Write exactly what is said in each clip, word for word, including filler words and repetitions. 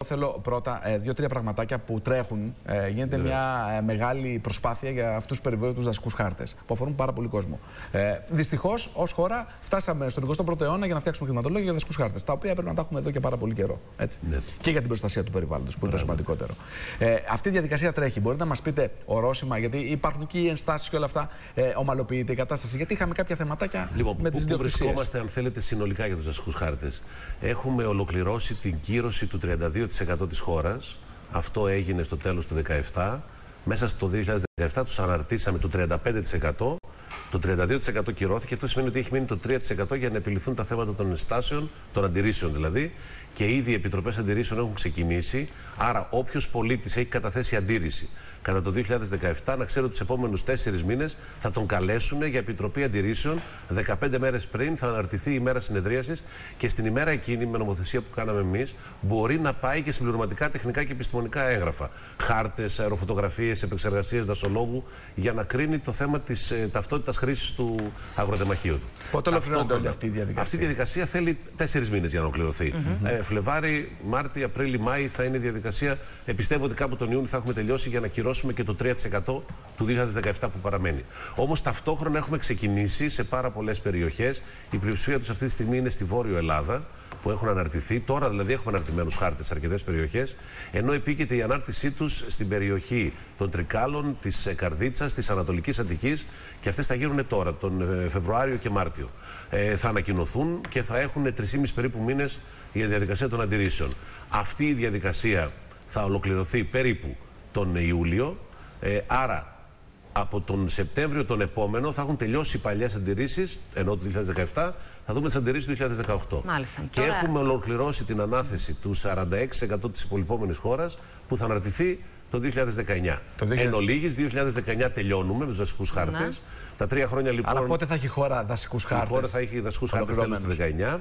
Θέλω πρώτα ε, δύο-τρία πραγματάκια που τρέχουν. Ε, γίνεται yeah. μια ε, μεγάλη προσπάθεια για αυτούς τους περιβόητους δασικούς χάρτες που αφορούν πάρα πολύ κόσμο. Ε, Δυστυχώς, ως χώρα, φτάσαμε στον εικοστό πρώτο αιώνα για να φτιάξουμε χρηματολόγια για δασικούς χάρτες. Τα οποία πρέπει να τα έχουμε εδώ και πάρα πολύ καιρό. Έτσι. Yeah. Και για την προστασία του περιβάλλοντος, που είναι το σημαντικότερο. Ε, αυτή η διαδικασία τρέχει. Μπορείτε να μας πείτε ορόσημα, γιατί υπάρχουν και οι ενστάσεις και όλα αυτά. Ε, ομαλοποιείται η κατάσταση. Γιατί είχαμε κάποια θεματάκια λοιπόν, με τις δύο. Πού βρισκόμαστε, αν θέλετε, συνολικά για τους δασικούς χάρτες. Έχουμε ολοκληρώσει την κύρωση του τριάντα δύο τοις εκατό της χώρας. Αυτό έγινε στο τέλος του δύο χιλιάδες δεκαεπτά. Μέσα στο δύο χιλιάδες δεκαεπτά τους αναρτήσαμε το τριάντα πέντε τοις εκατό. Το τριάντα δύο τοις εκατό κυρώθηκε. Αυτό σημαίνει ότι έχει μείνει το τρία τοις εκατό για να επιληθούν τα θέματα των ενστάσεων, των αντιρρήσεων δηλαδή. Και ήδη οι επιτροπές αντιρρήσεων έχουν ξεκινήσει. Άρα, όποιος πολίτης έχει καταθέσει αντίρρηση κατά το δύο χιλιάδες δεκαεπτά, να ξέρει ότι τους επόμενους τέσσερις μήνες θα τον καλέσουν για επιτροπή αντιρρήσεων. δεκαπέντε μέρες πριν θα αναρτηθεί η ημέρα συνεδρίασης και στην ημέρα εκείνη, με νομοθεσία που κάναμε εμείς, μπορεί να πάει και συμπληρωματικά τεχνικά και επιστημονικά έγγραφα. Χάρτες, αεροφωτογραφίες, επεξεργασίες δασολόγου, για να κρίνει το θέμα της ε, ταυτότητας χρήσης του αγροτεμαχίου του. Πότε ολοκληρώνεται όλη αυτή η διαδικασία? Αυτή η διαδικασία θέλει τέσσερις μήνες για να ολοκληρωθεί. Mm-hmm. ε, Φλεβάρι, Μάρτι, Απρίλη, Μάη θα είναι η διαδικασία. Πιστεύω ότι κάπου τον Ιούνιο θα έχουμε τελειώσει για να κυρώσουμε και το τρία τοις εκατό του δύο χιλιάδες δεκαεπτά που παραμένει. Όμως ταυτόχρονα έχουμε ξεκινήσει σε πάρα πολλές περιοχές. Η πλειοψηφία τους αυτή τη στιγμή είναι στη Βόρειο Ελλάδα, που έχουν αναρτηθεί. Τώρα δηλαδή έχουμε αναρτημένους χάρτες σε αρκετές περιοχές. Ενώ επίκειται η ανάρτησή τους στην περιοχή των Τρικάλων, της Καρδίτσας, της Ανατολικής Αττικής, και αυτές θα γίνουν τώρα, τον Φεβρουάριο και Μάρτιο. Ε, θα ανακοινωθούν και θα έχουν τρεις και μισό περίπου μήνες για διαδικασία των αντιρρήσεων. Αυτή η διαδικασία θα ολοκληρωθεί περίπου τον Ιούλιο. Ε, άρα, από τον Σεπτέμβριο τον επόμενο θα έχουν τελειώσει οι παλιές αντιρρήσεις, ενώ το δύο χιλιάδες δεκαεπτά θα δούμε τις αντιρρήσεις του δύο χιλιάδες δεκαοκτώ. Μάλιστα. Και τώρα... έχουμε ολοκληρώσει την ανάθεση του σαράντα έξι τοις εκατό της υπολοιπόμενης χώρας που θα αναρτηθεί το δύο χιλιάδες δεκαεννιά. Το δύο χιλιάδες... Εν ολίγης, δύο χιλιάδες δεκαεννιά τελειώνουμε με τους δασικούς χάρτες. Ναι. Τα τρία χρόνια λοιπόν. Αλλά πότε θα έχει η χώρα δασικούς χάρτες? Η χώρα θα έχει δασικούς χάρτες τέλος του δεκαεννιά.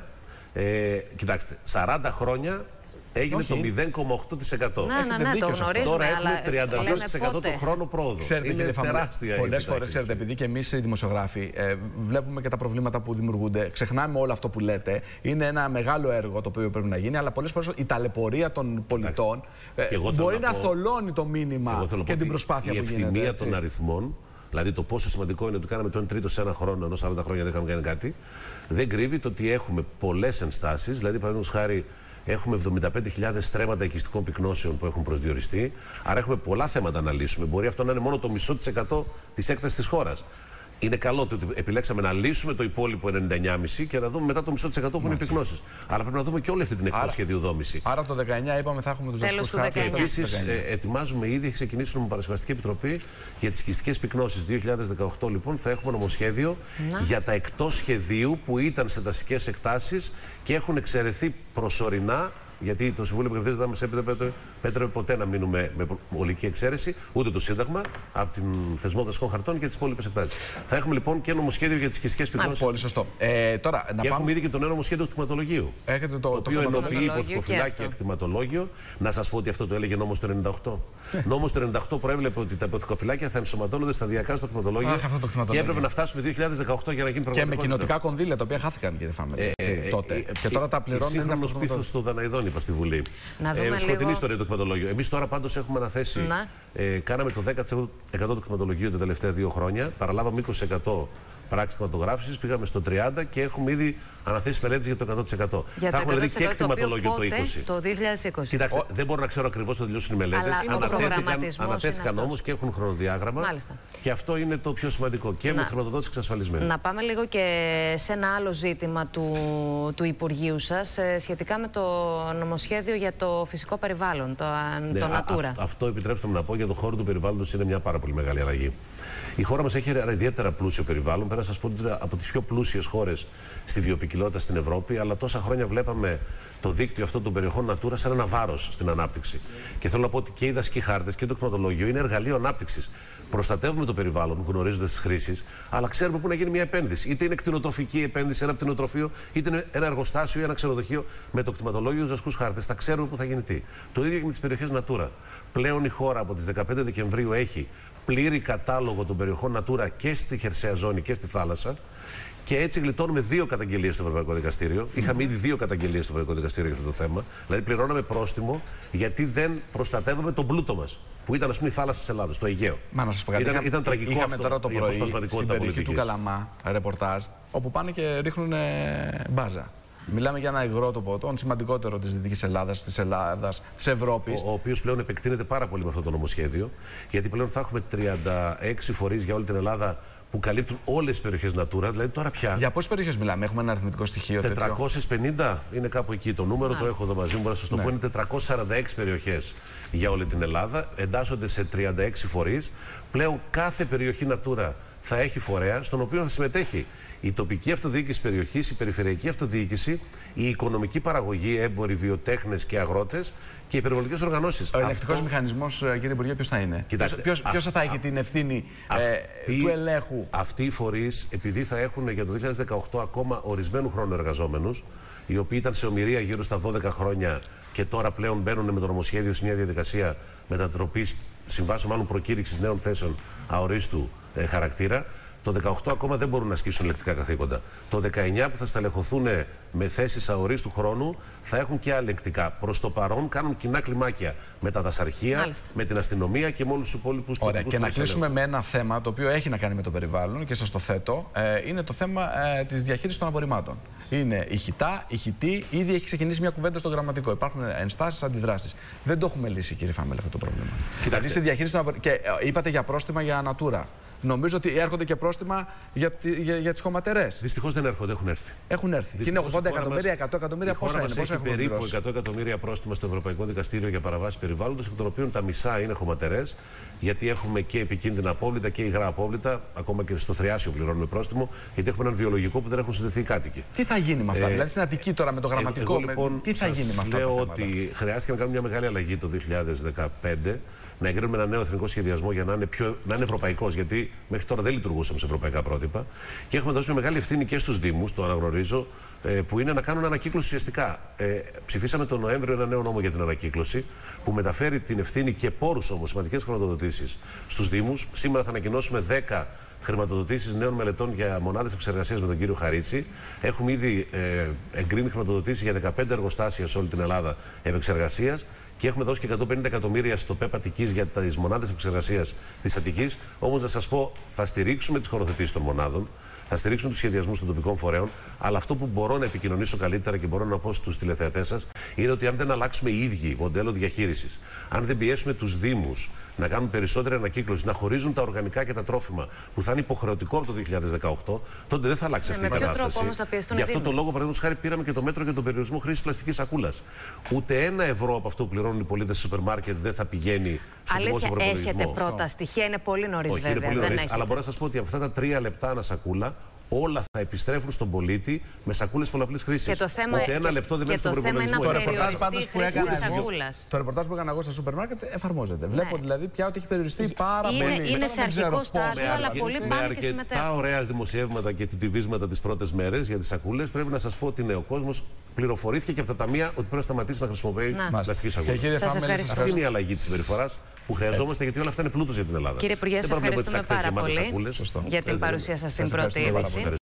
Ε, κοιτάξτε, σαράντα χρόνια. Έγινε όχι. Το μηδέν κόμμα οκτώ τοις εκατό. Ναι, ναι, ναι, το γνωρίζουμε, τώρα έχουμε αλλά τριάντα δύο τοις εκατό το χρόνο πρόοδο. Ξέρετε, είναι τεράστια. Πολλές φορές, ξέρετε, επειδή και εμείς οι δημοσιογράφοι ε, βλέπουμε και τα προβλήματα που δημιουργούνται, ξεχνάμε όλο αυτό που λέτε. Είναι ένα μεγάλο έργο το οποίο πρέπει να γίνει, αλλά πολλές φορές η ταλαιπωρία των πολιτών ε, μπορεί να, να πω, θολώνει το μήνυμα και την προσπάθεια που γίνεται. Η ευθυμία των αριθμών, δηλαδή το πόσο σημαντικό είναι ότι κάναμε το ένα τρίτο σε ένα χρόνο, ενώ σαράντα χρόνια δεν είχαμε κάνει κάτι, δεν κρύβει το ότι έχουμε πολλές ενστάσεις. Δηλαδή, παραδείγματος χάρη, έχουμε εβδομήντα πέντε χιλιάδες στρέμματα οικιστικών πυκνώσεων που έχουν προσδιοριστεί. Άρα έχουμε πολλά θέματα να λύσουμε. Μπορεί αυτό να είναι μόνο το μισό της εκατό της έκτασης της χώρας. Είναι καλό ότι επιλέξαμε να λύσουμε το υπόλοιπο ενενήντα εννιά κόμμα πέντε και να δούμε μετά το μισό της εκατό που είναι οι πυκνώσεις. Αλλά πρέπει να δούμε και όλη αυτή την εκτός σχεδιοδόμηση. Άρα το δεκαεννιά είπαμε θα έχουμε τους δασικούς χάρτες. Και επίσης ε, ετοιμάζουμε ήδη, έχει ξεκινήσει η Νομοπαρασκευαστική Επιτροπή για τις οικιστικές πυκνώσεις. δύο χιλιάδες δεκαοκτώ λοιπόν θα έχουμε νομοσχέδιο να. για τα εκτός σχεδίου που ήταν σε δασικές εκτάσεις και έχουν εξαιρεθεί προσωρινά. Γιατί το Συμβούλιο Επικρατείας δεν μας επέτρεπε ποτέ να μείνουμε με ολική εξαίρεση, ούτε το Σύνταγμα, από την θεσμό δασικών χαρτών και τις υπόλοιπες εκτάσεις. Θα έχουμε λοιπόν και νομοσχέδιο για τις οικιστικές πυκνώσεις. Πολύ σωστό. Ε, τώρα, να και πάμε... έχουμε ήδη και το νέο νομοσχέδιο του κτηματολογίου. Έχετε το, το, το οποίο ενοποιεί υποθηκοφυλάκια και κτηματολόγιο. Να σας πω ότι αυτό το έλεγε νόμος του ενενήντα οκτώ. Νόμος του ενενήντα οκτώ προέβλεπε ότι τα υποθηκοφυλάκια θα ενσωματώνονται σταδιακά στο κτηματολόγιο. Αχ, αυτό το κτηματολόγιο. Και έπρεπε να φτάσουμε δύο χιλιάδες δεκαοκτώ για να γίνει πραγματικότητα. Και με κοινοτικά κονδύλια τα οποία χάθηκαν, κύριε Φάμελ. Τότε. Και τώρα τα πληρώνουν. Σύγχρονος πίθος των Δαναειδών, είπα στη Βουλή. Ε, σκοτεινή λίγο... ιστορία το κτηματολόγιο. Εμείς τώρα πάντως έχουμε αναθέσει. Ε, κάναμε το δέκα τοις εκατό του κτηματολογίου τα τελευταία δύο χρόνια. Παραλάβαμε είκοσι τοις εκατό πράξεις κτηματογράφησης, πήγαμε στο τριάντα τοις εκατό και έχουμε ήδη αναθέσει μελέτες για το εκατό τοις εκατό. Για θα έχουμε δηλαδή και κτηματολόγιο το είκοσι. Το δύο χιλιάδες είκοσι. Κοιτάξτε, Ο... δεν μπορώ να ξέρω ακριβώς θα τελειώσουν οι μελέτες. Ανατέθηκαν, ανατέθηκαν όμως και έχουν χρονοδιάγραμμα. Μάλιστα. Και αυτό είναι το πιο σημαντικό. Και να... με χρηματοδότηση εξασφαλισμένη. Να πάμε λίγο και σε ένα άλλο ζήτημα του, του Υπουργείου σας σχετικά με το νομοσχέδιο για το φυσικό περιβάλλον, το, ναι, το Natura. Α, αυτό επιτρέψτε μου να πω για τον χώρο του περιβάλλοντος είναι μια πάρα πολύ μεγάλη αλλαγή. Η χώρα μας έχει ένα ιδιαίτερα πλούσιο περιβάλλον. Πρέπει να σας πω ότι είναι από τις πιο πλούσιες χώρες στη βιοποικιλότητα στην Ευρώπη, αλλά τόσα χρόνια βλέπαμε το δίκτυο αυτών των περιοχών Natura σαν ένα βάρος στην ανάπτυξη. Και θέλω να πω ότι και οι δασικοί χάρτες και το κτηματολόγιο είναι εργαλείο ανάπτυξης. Προστατεύουμε το περιβάλλον, γνωρίζοντας τις χρήσεις, αλλά ξέρουμε πού να γίνει μια επένδυση. Είτε είναι κτηνοτροφική επένδυση, ένα κτηνοτροφείο, είτε είναι ένα εργοστάσιο ή ένα ξενοδοχείο. Με το κτηματολόγιο, τους δασικούς χάρτες, θα ξέρουμε πού θα γίνει τι. Το ίδιο και με τις περιοχές Natura. Πλέον η χώρα από τις δεκαπέντε Δεκεμβρίου έχει πλήρη κατάλογο των περιοχών Natura και στη χερσαία ζώνη και στη θάλασσα. Και έτσι γλιτώνουμε δύο καταγγελίες στο Ευρωπαϊκό Δικαστήριο. Mm-hmm. Είχαμε ήδη δύο καταγγελίες στο Ευρωπαϊκό Δικαστήριο για αυτό το θέμα. Δηλαδή, πληρώναμε πρόστιμο γιατί δεν προστατεύουμε τον πλούτο μας. Που ήταν, ας πούμε, η θάλασσα της Ελλάδας, το Αιγαίο. Μα να σας πω κάτι. Ήταν, Είχα, ήταν τραγικό είχαμε αυτό, τώρα το πρωί στην περιοχή του Καλαμά ρεπορτάζ, όπου πάνε και ρίχνουν μπάζα. Μιλάμε για ένα υγρότοπο, τον σημαντικότερο της Δυτικής Ελλάδας, της Ελλάδας, της Ευρώπης. Ο, ο οποίος πλέον επεκτείνεται πάρα πολύ με αυτό το νομοσχέδιο, γιατί πλέον θα έχουμε τριάντα έξι φορείς για όλη την Ελλάδα που καλύπτουν όλες τις περιοχές Natura. Δηλαδή τώρα πια. Για πόσες περιοχές μιλάμε, έχουμε ένα αριθμητικό στοιχείο? τετρακόσιες πενήντα είναι κάπου εκεί. Το νούμερο Μάλιστα. Το έχω εδώ μαζί μου, μπορώ να σας το ναι. πω. Είναι τετρακόσιες σαράντα έξι περιοχές για όλη την Ελλάδα. Εντάσσονται σε τριάντα έξι φορείς. Πλέον κάθε περιοχή Natura θα έχει φορέα, στον οποίο θα συμμετέχει η τοπική αυτοδιοίκηση περιοχής, η περιφερειακή αυτοδιοίκηση, η οικονομική παραγωγή, έμποροι, βιοτέχνες και αγρότες και οι περιβαλλοντικές οργανώσεις. Ο ελεκτικός Αυτό... μηχανισμός, κύριε Υπουργέ, ποιος θα είναι? Κοιτάξτε, ποιος, ποιος α, θα έχει α, την ευθύνη αυτή, ε, του ελέγχου? Αυτοί οι φορείς, επειδή θα έχουν για το δύο χιλιάδες δεκαοκτώ ακόμα ορισμένου χρόνου εργαζόμενους, οι οποίοι ήταν σε ομηρία γύρω στα δώδεκα χρόνια και τώρα πλέον μπαίνουν με το νομοσχέδιο σε μια διαδικασία μετατροπής συμβάσεων, μάλλον προκήρυξης νέων θέσεων αορίστου ε, χαρακτήρα. Το δεκαοκτώ ακόμα δεν μπορούν να ασκήσουν ελεκτικά καθήκοντα. Το δεκαεννιά που θα στελεχωθούν με θέσεις αορίστου χρόνου θα έχουν και ελεκτικά. Προς το παρόν κάνουν κοινά κλιμάκια με τα δασαρχεία, Μάλιστα. με την αστυνομία και με όλους τους υπόλοιπους πολιτικούς. Ωραία, και να κλείσουμε με ένα θέμα το οποίο έχει να κάνει με το περιβάλλον και σας το θέτω. Ε, είναι το θέμα ε, της διαχείρισης των απορριμμάτων. Είναι ηχητά, ηχητή, ήδη έχει ξεκινήσει μια κουβέντα στο γραμματικό. Υπάρχουν ενστάσεις, αντιδράσεις. Δεν το έχουμε λύσει, κύριε Φάμελ, αυτό το πρόβλημα. Δηλαδή, στη διαχείριση των απορριμμάτων. Και ε, είπατε για πρόστιμα για Natura. Νομίζω ότι έρχονται και πρόστιμα για, για, για τις χωματερές. Δυστυχώς δεν έρχονται, έχουν έρθει. Έχουν έρθει. Και είναι ογδόντα εκατομμύρια, εκατό εκατομμύρια, πόσα είναι? Έχει περίπου εκατό εκατομμύρια πρόστιμα στο Ευρωπαϊκό Δικαστήριο για παραβάσεις περιβάλλοντος, εκ των οποίων τα μισά είναι χωματερές, γιατί έχουμε και επικίνδυνα απόβλητα και υγρά απόβλητα. Ακόμα και στο Θριάσιο πληρώνουμε πρόστιμο, γιατί έχουμε έναν βιολογικό που δεν έχουν συνδεθεί οι κάτοικοι. Τι θα γίνει με αυτά, ε, δηλαδή στην Αττική τώρα με το γραμματικό? Εγώ, λοιπόν, με... Τι θα γίνει με αυτά? Λέω ότι χρειάστηκε να κάνουμε μια μεγάλη αλλαγή το δύο χιλιάδες δεκαπέντε. Να εγκρίνουμε ένα νέο εθνικό σχεδιασμό για να είναι, πιο, να είναι ευρωπαϊκός, γιατί μέχρι τώρα δεν λειτουργούσαμε σε ευρωπαϊκά πρότυπα. Και έχουμε δώσει μια μεγάλη ευθύνη και στους Δήμους, το αναγνωρίζω, ε, που είναι να κάνουν ανακύκλωση ουσιαστικά. Ε, ψηφίσαμε τον Νοέμβριο ένα νέο νόμο για την ανακύκλωση, που μεταφέρει την ευθύνη και πόρους όμως, σημαντικές χρηματοδοτήσεις στους Δήμους. Σήμερα θα ανακοινώσουμε δέκα χρηματοδοτήσεις νέων μελετών για μονάδες επεξεργασίας με τον κύριο Χαρίτση. Έχουμε ήδη ε, εγκρίνει χρηματοδοτήσεις για δεκαπέντε εργοστάσια σε όλη την Ελλάδα επεξεργασίας. Και έχουμε δώσει και εκατόν πενήντα εκατομμύρια στο ΠΕΠ Αττικής για τις μονάδες επεξεργασίας της Αττικής. Όμως, να σας πω, θα στηρίξουμε τις χωροθετήσεις των μονάδων, θα στηρίξουμε τους σχεδιασμούς των τοπικών φορέων. Αλλά αυτό που μπορώ να επικοινωνήσω καλύτερα και μπορώ να πω στους τηλεθεατές σας είναι ότι αν δεν αλλάξουμε οι ίδιοι μοντέλο διαχείρισης, αν δεν πιέσουμε τους Δήμους να κάνουν περισσότερη ανακύκλωση, να χωρίζουν τα οργανικά και τα τρόφιμα, που θα είναι υποχρεωτικό από το δύο χιλιάδες δεκαοκτώ, τότε δεν θα αλλάξει ναι, αυτή η κατάσταση. Γι' αυτό το λόγο, παραδείγματος χάρη, πήραμε και το μέτρο για τον περιορισμό χρήσης πλαστικής σακούλας. Ούτε ένα ευρώ από αυτό που πληρώνουν οι πολίτες στο σούπερ μάρκετ δεν θα πηγαίνει στο δημόσιο προπολογισμό. Έχετε πρώτα στοιχεία, είναι πολύ νωρίς βέβαια. Είναι πολύ νωρίς, αλλά μπορώ να σας πω ότι από αυτά τα τρία λεπτά ανά σακούλα, όλα θα επιστρέφουν στον πολίτη με σακούλες πολλαπλής χρήσης. Ούτε ένα λεπτό δεν μένει στον προπολογισμό. Το ρεπορτάζ που έκανα Το ρεπορτάζ που έκανα εγώ στα σούπερ μάρκετ εφαρμόζεται. Βλέπω δηλαδή πια ότι έχει περιοριστεί πάρα πολύ. Είναι σε αρχικό στάδιο, αλλά πολύ πάνε και συμμετέχουν. Με αρκετά ωραία δημοσιεύματα και τιτιβίσματα τις πρώτες μέρες για τις σακούλες, πρέπει να σας πω ότι ο κόσμος πληροφορήθηκε και από τα ταμεία ότι πρέπει να σταματήσει να χρησιμοποιεί πλαστική σακούλα. Αυτή είναι η αλλαγή της συμπεριφοράς που χρειαζόμαστε, γιατί όλα αυτά είναι πλούτος για την Ελλάδα. Κύριε Υπουργέ, σας ευχαριστούμε πάρα πολύ για την παρουσία σας στην πρώτη είδηση.